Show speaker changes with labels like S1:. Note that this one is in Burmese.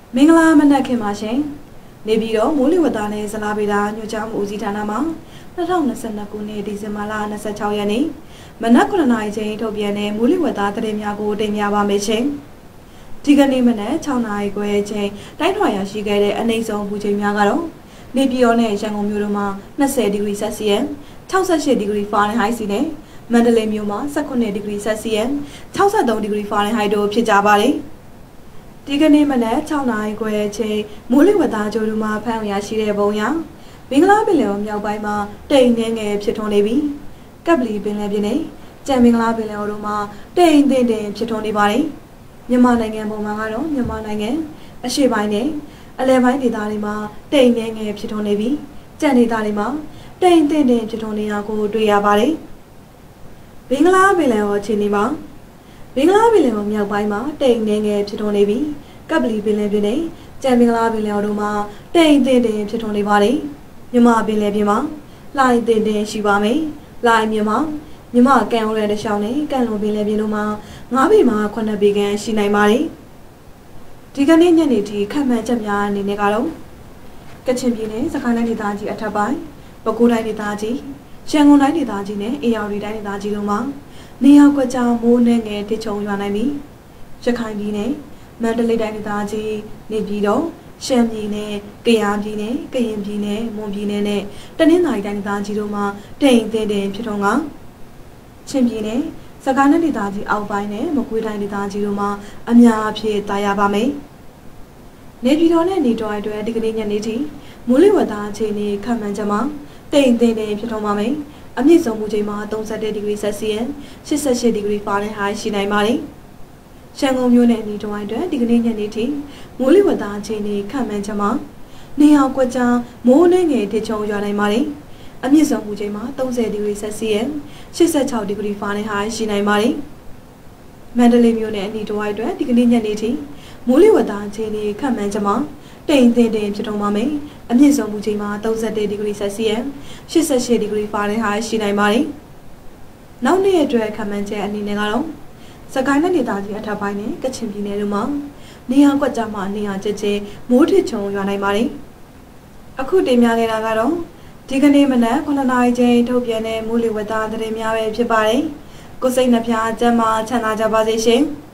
S1: မင်္ဂလာမနက်ခင်းပါရှင်နေပြည်တော်မိုးလေဝသနဲ့ဇလာဗေဒညွှန်ကြားမှုဦးစီးဌာနမှ2022ခုနှစ်ဒီဇင်ဘာလ26ရက်နေ့မနက်9:00နာရီချိန်ထုတ်ပြန်တဲ့မိုးလေဝသသတင်းများကိုတင်ပြပါမယ်ရှင်ဒီကနေ့မနက်6:00နာရီခွဲချိန်တိုင်းထွာရရှိခဲ့တဲ့အနှိမ့်ဆုံးပူချိန်များကတော့နေပြည်တော်နဲ့ရန်ကုန်မြို့တို့မှာ20ဒီဂရီဆယ်စီယပ်68ဒီဂရီဖာရင်ဟိုက်စီနဲ့မန္တလေးမြို့မှာ18ဒီဂရီဆယ်စီယပ်63ဒီဂရီဖာရင်ဟိုက်တို့ဖြစ်ကြပါတယ်ဒီကနေ့မနက်6:00နာရီခွဲချိန်မိုးလေဝသကြိုးတို့မှာဖမ်းရရှိတဲ့ပုံရမင်္ဂလာပင်လယ်မြောက်ပိုင်းမှာတိမ်နှင်းငယ်ဖြစ်ထွန်းနေပြီးကပ်ပလီပင်လယ်ပြင်နဲ့ကြံမင်္ဂလာပင်လယ်တို့မှာတိမ်တင်ဖြစ်ထွန်းနေပါတယ်မြန်မာနိုင်ငံပုံမှာကတော့မြန်မာနိုင်ငံအရှေ့ပိုင်းနဲ့အလယ်ပိုင်းဒေသတွေမှာတိမ်နှင်းငယ်ဖြစ်ထွန်းနေပြီးကြံဒေသတွေမှာတိမ်တင်ဖြစ်ထွန်းနေတာကိုတွေ့ရပါတယ်မင်္ဂလာပင်လယ်အခြေအနေမှာမင်္ဂလာပင်လယ်မြောက်ပိုင်းမှာတိမ်နှင်းငယ်ဖြစ်ထွန်းနေပြီးကပ်ပလီပင်လယ်ပြင်နဲ့ကြံမင်္ဂလာပင်လယ်တို့မှာတိမ်တင်ဖြစ်ထွန်းနေပါတယ်မြန်မာပင်လယ်ပြင်မှာလှိုင်းတင်ရှိပါမယ်လှိုင်းမြန်မာကန်ရိုးတဲ့ရှောင်းနဲ့ကန်လုံပင်လယ်ပြင်တို့မှာ9ပေမှ9ပေခန့်ရှိနိုင်ပါတယ်ဒီကနေ့ညနေထိခန့်မှန်းချက်များအနေနဲ့ကတော့ကချင်ပြည်နယ်စကိုင်းတိုင်းဒေသကြီးအထက်ပိုင်းပဲခူးတိုင်းဒေသကြီးရန်ကုန်တိုင်းဒေသကြီးနဲ့အေရဝတီတိုင်းဒေသကြီးတို့မှာနေရာကွက်ကြားမိုးနှင်းငယ်ထချုံရွာနိုင်ပြီးရခိုင်ပြည်နယ်မန္တလေးတိုင်းဒေသကြီးနေပြည်တော်ရှမ်းပြည်နယ်ကယားပြည်နယ်ကရင်ပြည်နယ်မွန်ပြည်နယ်နဲ့တနင်္သာရီတိုင်းဒေသကြီးတို့မှာတိမ်ဖြစ်ထွန်းကချင်းပြည်နယ်စကိုင်းတိုင်းဒေသကြီးအောက်ပိုင်းနဲ့မကွေးတိုင်းဒေသကြီးတို့မှာအများအပြားတာယာပါမယ်နေပြည်တော်နဲ့နေတော်အတွက်ဒီကနေ့ညနေထိမိုးလေဝသအခြေအနေခန့်မှန်းချက်မှာတိမ်ဖြစ်ထွန်းပါမယ်အမြင့်ဆုံးမူချိန်မှာ31ဒီဂရီဆယ်စီယပ်88ဒီဂရီဖာရင်ဟိုက်ရှိနိုင်ပါတယ်ရန်ကုန်မြို့နယ်နေတော်အတွက်ဒီကနေ့ညနေထိမိုးလေဝသအခြေအနေခန့်မှန်းချက်မှာနေအောင်ကွက်ကြားမိုးနှင်းငယ်ထချုံရွာနိုင်ပါတယ်အမြင့်ဆုံးမူချိန်မှာ30ဒီဂရီဆယ်စီယပ်86ဒီဂရီဖာရင်ဟိုက်ရှိနိုင်ပါတယ်မန္တလေးမြို့နယ်နေတော်အတွက်ဒီကနေ့ညနေထိမိုးလေဝသအခြေအနေခန့်မှန်းချက်မှာတိမ်ဖြစ်ထွန်းပါမယ်အမြင့်ဆုံးမူချိန်မှာ31ဒီဂရီဆယ်စီယပ်88ဒီဂရီဖာရင်ဟိုက်ရှိနိုင်ပါတယ်နောက်နေ့အတွက်ခန့်မှန်းချက်အနေနဲ့ကတော့စကိုင်းတိုင်းဒေသကြီးအထက်ပိုင်းနဲ့ကချင်ပြည်နယ်တို့မှာနေရာကွက်ကြားမှာနေရာကျကျမိုးထချုံရွာနိုင်ပါတယ်အခုတင်ပြခဲ့တာကတော့ဒီကနေ့မနက်9:00နာရီချိန်ထုတ်ပြန်တဲ့မိုးလေဝသသတင်းများပဲဖြစ်ပါတယ်ကိုစိတ်နှပြကျန်းမာချမ်းသာကြပါစေရှင်